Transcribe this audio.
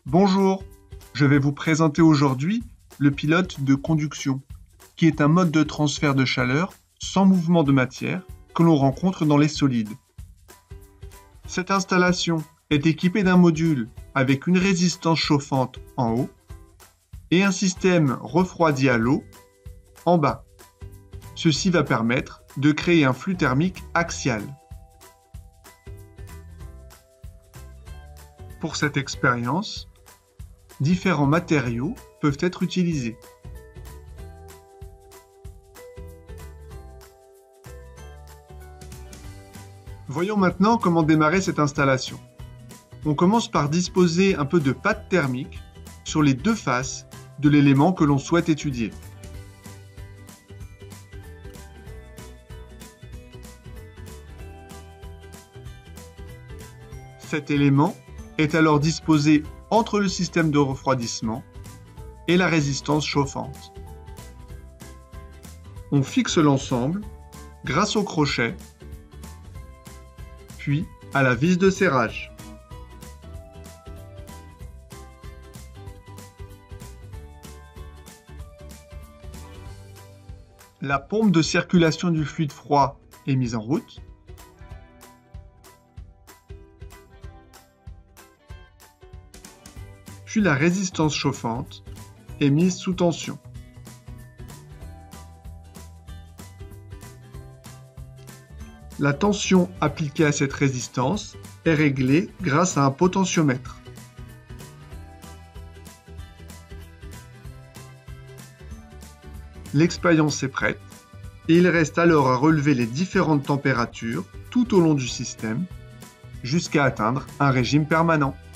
Bonjour, je vais vous présenter aujourd'hui le pilote de conduction, qui est un mode de transfert de chaleur sans mouvement de matière que l'on rencontre dans les solides. Cette installation est équipée d'un module avec une résistance chauffante en haut et un système refroidi à l'eau en bas. Ceci va permettre de créer un flux thermique axial. Pour cette expérience, différents matériaux peuvent être utilisés. Voyons maintenant comment démarrer cette installation. On commence par disposer un peu de pâte thermique sur les deux faces de l'élément que l'on souhaite étudier. Cet élément est alors disposé entre le système de refroidissement et la résistance chauffante. On fixe l'ensemble grâce au crochet, puis à la vis de serrage. La pompe de circulation du fluide froid est mise en route. Puis la résistance chauffante est mise sous tension. La tension appliquée à cette résistance est réglée grâce à un potentiomètre. L'expérience est prête et il reste alors à relever les différentes températures tout au long du système jusqu'à atteindre un régime permanent.